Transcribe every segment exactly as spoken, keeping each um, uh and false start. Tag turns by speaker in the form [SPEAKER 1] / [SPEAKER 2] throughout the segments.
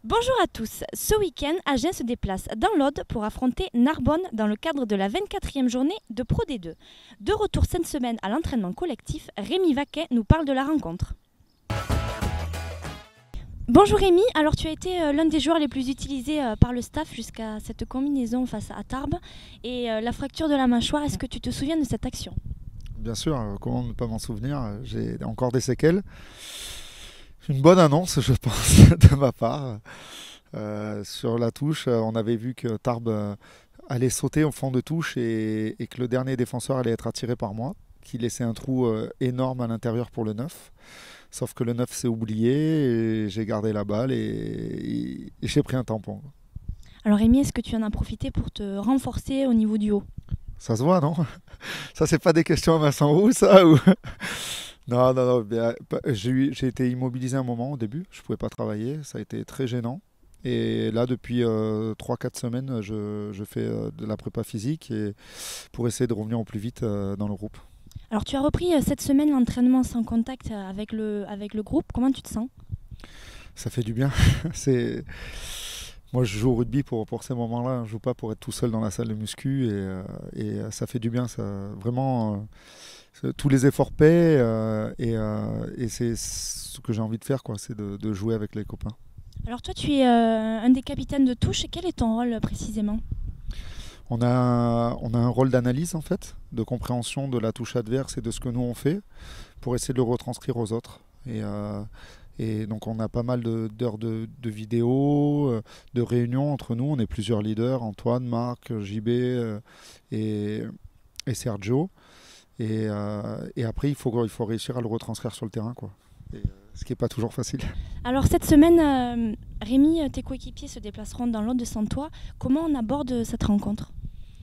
[SPEAKER 1] Bonjour à tous. Ce week-end, Agen se déplace dans l'Aude pour affronter Narbonne dans le cadre de la vingt-quatrième journée de Pro D deux. De retour cette semaine à l'entraînement collectif, Rémi Vaquet nous parle de la rencontre. Bonjour Rémi, alors tu as été euh, l'un des joueurs les plus utilisés euh, par le staff jusqu'à cette combinaison face à Tarbes et euh, la fracture de la mâchoire, est-ce que tu te souviens de cette action?
[SPEAKER 2] Bien sûr, comment ne pas m'en souvenir, j'ai encore des séquelles. Une bonne annonce, je pense, de ma part. Euh, sur la touche, on avait vu que Tarbes allait sauter au fond de touche et, et que le dernier défenseur allait être attiré par moi, qui laissait un trou énorme à l'intérieur pour le neuf. Sauf que le neuf s'est oublié, et j'ai gardé la balle et, et, et j'ai pris un tampon.
[SPEAKER 1] Alors Rémi, est-ce que tu en as profité pour te renforcer au niveau du haut?
[SPEAKER 2] Ça se voit, non? Ça, c'est pas des questions à Vincent Roux, ça ou... Non, non, non. J'ai j'ai été immobilisé un moment au début. Je ne pouvais pas travailler. Ça a été très gênant. Et là, depuis euh, trois quatre semaines, je, je fais euh, de la prépa physique et pour essayer de revenir au plus vite euh, dans le groupe.
[SPEAKER 1] Alors, tu as repris euh, cette semaine l'entraînement sans contact avec le, avec le groupe. Comment tu te sens?
[SPEAKER 2] Ça fait du bien. C'est... Moi, je joue au rugby pour, pour ces moments-là. Je ne joue pas pour être tout seul dans la salle de muscu. Et, euh, et ça fait du bien. Ça, vraiment... Euh, tous les efforts paient euh, et, euh, et c'est ce que j'ai envie de faire, quoi, c'est de, de jouer avec les copains.
[SPEAKER 1] Alors toi, tu es euh, un des capitaines de touche. Quel est ton rôle précisément?
[SPEAKER 2] On a, on a un rôle d'analyse en fait, de compréhension de la touche adverse et de ce que nous on fait pour essayer de le retranscrire aux autres. Et, euh, et donc on a pas mal d'heures de, de, de vidéos, de réunions entre nous. On est plusieurs leaders, Antoine, Marc, J B euh, et, et Sergio. Et, euh, et après, il faut, il faut réussir à le retranscrire sur le terrain, quoi. Et, euh, ce qui n'est pas toujours facile.
[SPEAKER 1] Alors cette semaine, euh, Rémi, tes coéquipiers se déplaceront dans l'Aude sans toi. Comment on aborde cette rencontre?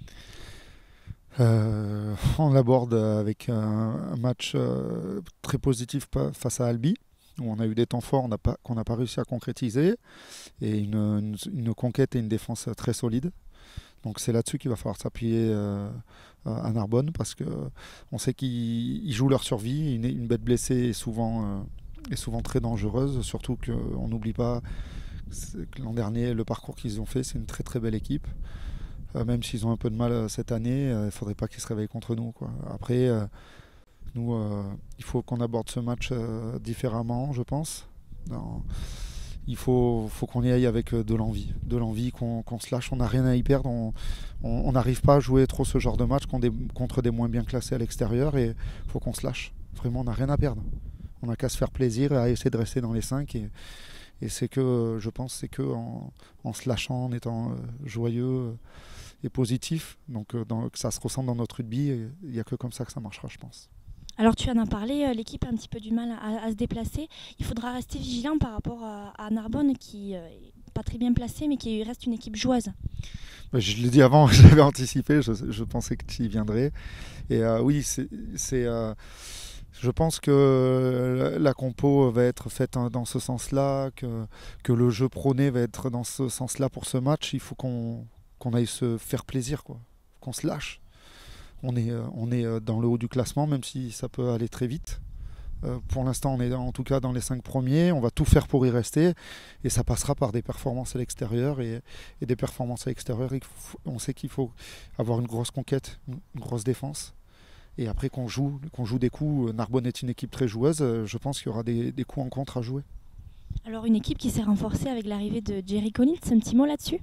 [SPEAKER 2] euh, On l'aborde avec un, un match euh, très positif face à Albi, où on a eu des temps forts qu'on n'a pas, qu'on n'a pas réussi à concrétiser, et une, une, une conquête et une défense très solide. Donc c'est là-dessus qu'il va falloir s'appuyer euh, à Narbonne parce qu'on sait qu'ils jouent leur survie. Une, une bête blessée est souvent, euh, est souvent très dangereuse, surtout qu'on n'oublie pas que l'an dernier, le parcours qu'ils ont fait, c'est une très très belle équipe. Euh, même s'ils ont un peu de mal cette année, euh, il ne faudrait pas qu'ils se réveillent contre nous, quoi. Après, euh, nous, euh, il faut qu'on aborde ce match euh, différemment, je pense. Dans, il faut, faut qu'on y aille avec de l'envie, de l'envie, qu'on qu'on se lâche, on n'a rien à y perdre, on n'arrive pas à jouer trop ce genre de match contre des moins bien classés à l'extérieur et il faut qu'on se lâche. Vraiment, on n'a rien à perdre. On n'a qu'à se faire plaisir et à essayer de rester dans les cinq et, et c'est que, je pense, c'est que en, en se lâchant, en étant joyeux et positif, donc dans, que ça se ressente dans notre rugby, il n'y a que comme ça que ça marchera, je pense.
[SPEAKER 1] Alors tu en as parlé, l'équipe a un petit peu du mal à, à se déplacer. Il faudra rester vigilant par rapport à, à Narbonne qui n'est pas très bien placée mais qui reste une équipe joueuse.
[SPEAKER 2] Je l'ai dit avant, j'avais anticipé, je, je pensais que tu y viendrais. Et euh, oui, c'est, euh, je pense que la compo va être faite dans ce sens-là, que, que le jeu prôné va être dans ce sens-là pour ce match. Il faut qu'on qu'on aille se faire plaisir, quoi, qu'on se lâche. On est, on est dans le haut du classement, même si ça peut aller très vite. Euh, pour l'instant, on est en tout cas dans les cinq premiers. On va tout faire pour y rester. Et ça passera par des performances à l'extérieur. Et, et des performances à l'extérieur, on sait qu'il faut avoir une grosse conquête, une grosse défense. Et après qu'on joue, qu'on joue des coups, Narbonne est une équipe très joueuse. Je pense qu'il y aura des, des coups en contre à jouer.
[SPEAKER 1] Alors une équipe qui s'est renforcée avec l'arrivée de Jerry Collins, un petit mot là-dessus?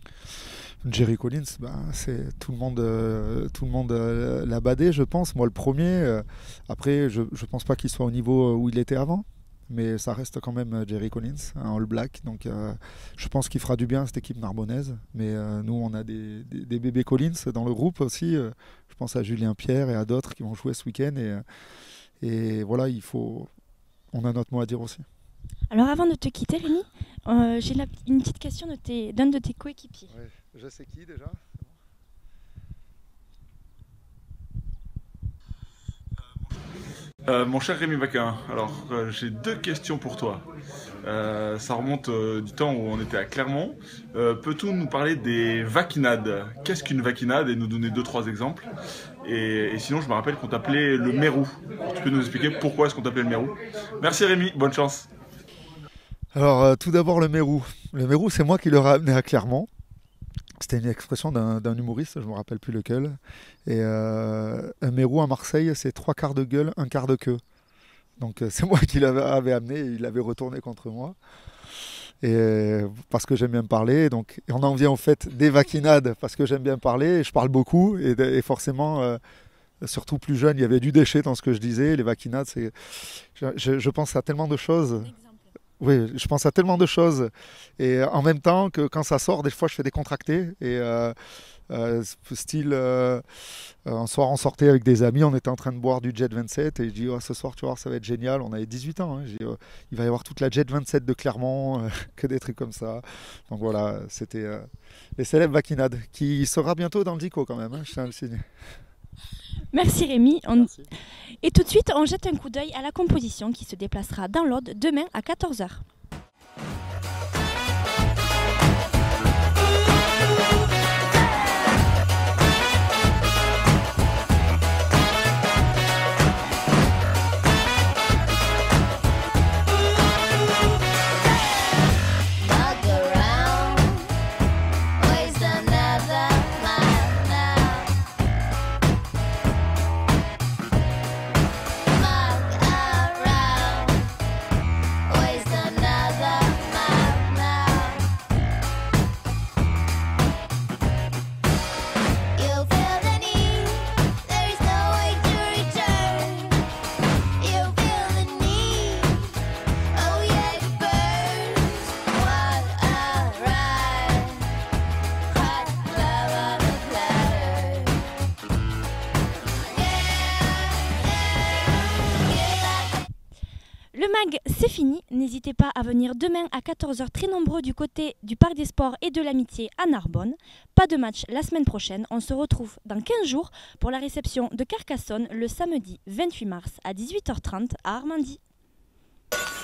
[SPEAKER 2] Jerry Collins, ben, c'est tout le monde, euh, tout le monde euh, l'a badé, je pense. Moi, le premier. Euh, après, je ne pense pas qu'il soit au niveau où il était avant, mais ça reste quand même Jerry Collins, un All Black. Donc, euh, je pense qu'il fera du bien à cette équipe narbonnaise. Mais euh, nous, on a des, des, des bébés Collins dans le groupe aussi. Euh, je pense à Julien Pierre et à d'autres qui vont jouer ce week-end. Et, et voilà, il faut. On a notre mot à dire aussi.
[SPEAKER 1] Alors, avant de te quitter, Rémi, euh, j'ai une petite question d'un de, tes, de tes coéquipiers.
[SPEAKER 2] Ouais. Je sais qui déjà?
[SPEAKER 3] Euh, mon cher Rémi Vaquet, alors euh, j'ai deux questions pour toi. Euh, ça remonte euh, du temps où on était à Clermont. Euh, Peux-tu nous parler des vaquinades? Qu'est-ce qu'une vaquinade et nous donner deux trois exemples? et, et sinon, je me rappelle qu'on t'appelait le Mérou. Tu peux nous expliquer pourquoi est-ce qu'on t'appelait le Mérou? Merci Rémi, bonne chance.
[SPEAKER 2] Alors, euh, tout d'abord, le mérou. Le mérou, c'est moi qui l'aurais amené à Clermont. C'était une expression d'un, d'un humoriste, je ne me rappelle plus lequel. Et euh, un mérou à Marseille, c'est trois quarts de gueule, un quart de queue. Donc, euh, c'est moi qui l'avais avait amené et il l'avait retourné contre moi. Et euh, parce que j'aime bien parler. Donc, et on en vient au fait des vaquinades, parce que j'aime bien parler, et je parle beaucoup. Et, et forcément, euh, surtout plus jeune, il y avait du déchet dans ce que je disais. Les vaquinades, c'est, je, je, je pense à tellement de choses. Oui, je pense à tellement de choses. Et en même temps que quand ça sort, des fois, je fais des contractés. Et euh, euh, style, euh, un soir, on sortait avec des amis, on était en train de boire du Jet vingt-sept. Et je dis, oh, ce soir, tu vois, ça va être génial. On avait dix-huit ans. Hein. Je dis, oh, il va y avoir toute la Jet vingt-sept de Clermont, euh, que des trucs comme ça. Donc voilà, c'était euh, les célèbres vaquinades, qui sera bientôt dans le Dico quand même. Hein, je tiens à le signer.
[SPEAKER 1] Merci Rémi. On...
[SPEAKER 2] Merci.
[SPEAKER 1] Et tout de suite, on jette un coup d'œil à la composition qui se déplacera dans l'Aude demain à quatorze heures. Le mag, c'est fini. N'hésitez pas à venir demain à quatorze heures très nombreux du côté du Parc des Sports et de l'Amitié à Narbonne. Pas de match la semaine prochaine. On se retrouve dans quinze jours pour la réception de Carcassonne le samedi vingt-huit mars à dix-huit heures trente à Armandie.